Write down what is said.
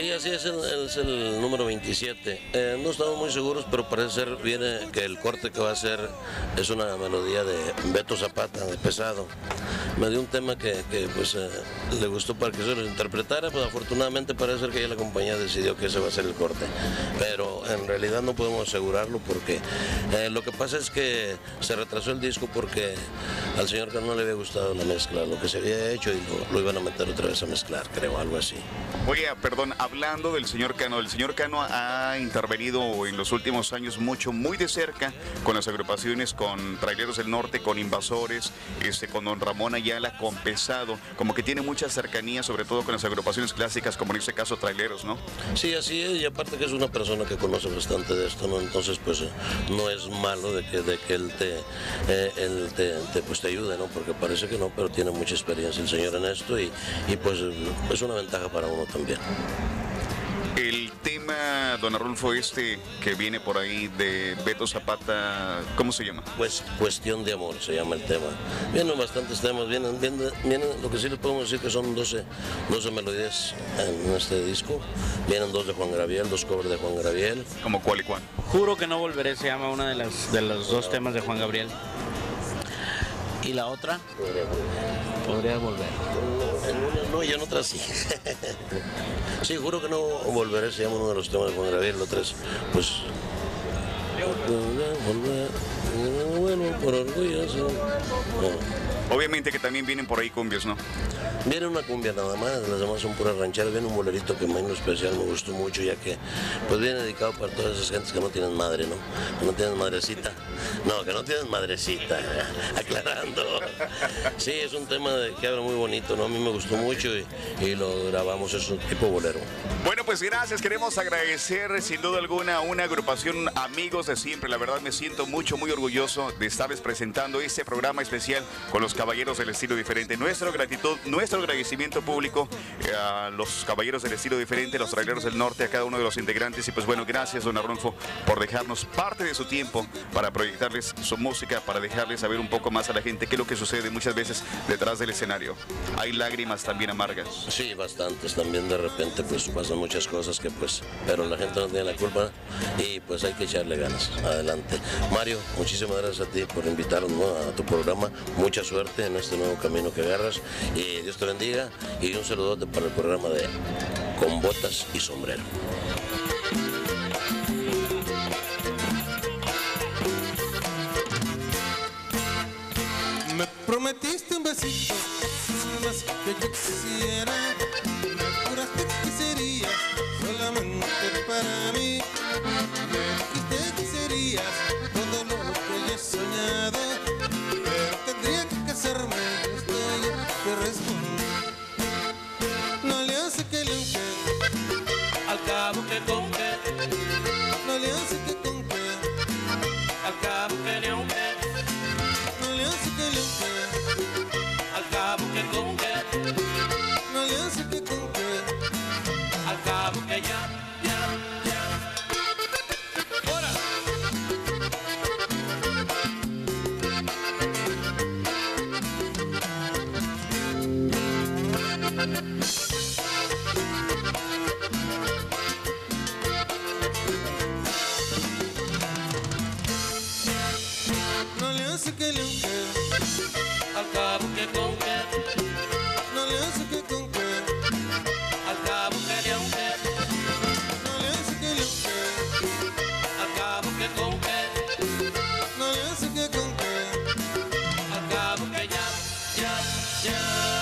Sí, así es el número 27. No estamos muy seguros, pero parece ser viene que el corte que va a hacer es una melodía de Beto Zapata, de Pesado. Me dio un tema que pues le gustó para que se lo interpretara, pues afortunadamente parece ser que ya la compañía decidió que ese va a ser el corte. Pero en realidad no podemos asegurarlo porque lo que pasa es que se retrasó el disco porque al señor Cano no le había gustado la mezcla, lo que se había hecho y lo iban a meter otra vez a mezclar, creo, algo así. Oye, perdón, hablando del señor Cano, el señor Cano ha intervenido en los últimos años muy de cerca con las agrupaciones, con Traileros del Norte, con Invasores, con Don Ramón Ayala, con Pesado, como que tiene mucha cercanía, sobre todo con las agrupaciones clásicas, como en este caso Traileros, ¿no? Sí, así es, y aparte que es una persona que conoce bastante de esto, ¿no? Entonces, pues no es malo de que él te ayude, ¿no? Porque parece que no, pero tiene mucha experiencia el señor en esto y pues es una ventaja para uno también. El tema, don Arnulfo, que viene por ahí de Beto Zapata, ¿cómo se llama? Pues Cuestión de Amor se llama el tema. Vienen bastantes temas, vienen, lo que sí les podemos decir que son 12 melodías en este disco. Vienen 2 de Juan Gabriel, 2 covers de Juan Gabriel. ¿Cómo cuál y cuál? Juro que no volveré, se llama una de los 2 temas de Juan Gabriel. ¿Y la otra? Podría volver. No, y en otra sí. Sí, juro que no volveré, se llama uno de los temas de Juan Gabriel, los 3, pues... Bueno, por orgullo, sí. Obviamente que también vienen por ahí cumbias, ¿no? Viene una cumbia nada más, las demás son puras rancheras. Viene un bolerito que a mí en lo especial me gustó mucho, ya que pues viene dedicado para todas esas gentes que no tienen madre, ¿no? Que no tienen madrecita. No, que no tienen madrecita, aclarando. Sí, es un tema que habla muy bonito, ¿no? A mí me gustó mucho y lo grabamos, es un tipo bolero. Bueno, pues gracias, queremos agradecer sin duda alguna a una agrupación amigos de siempre. La verdad me siento muy orgulloso de estarles presentando este programa especial con los Caballeros del Estilo Diferente. Nuestra gratitud, nuestro agradecimiento público a los Caballeros del Estilo Diferente, los Traileros del Norte, a cada uno de los integrantes. Y pues bueno, gracias don Arnulfo por dejarnos parte de su tiempo para proyectarles su música, para dejarles saber un poco más a la gente qué es lo que sucede muchas veces detrás del escenario. Hay lágrimas también amargas. Sí, bastantes también, de repente pues pasan muchas cosas que pues, pero la gente no tiene la culpa y pues hay que echarle ganas. Adelante. Mario, muchísimas gracias a ti por invitarnos, ¿no?, a tu programa. Mucha suerte en este nuevo camino que agarras y Dios te bendiga, y un saludote para el programa de Con Botas y Sombrero. Me prometiste un besito, más que yo quisiera. Me juraste que serías solamente para mí. Me dijiste que serías todo lo que yo he soñado. Pero tendría que casarme, estoy que responder. No le hace que le unque, Al cabo que con que, no le hace que con que, al cabo que le unque, no le hace que le unque, al cabo que con que, no le hace que con que. al cabo que ya. ¡Hora! No le hace que le unque, Al cabo que con que, no le hace que con que, al cabo que le unque, no le hace que le unque, al cabo que con que, no le hace que con que. al cabo que ya.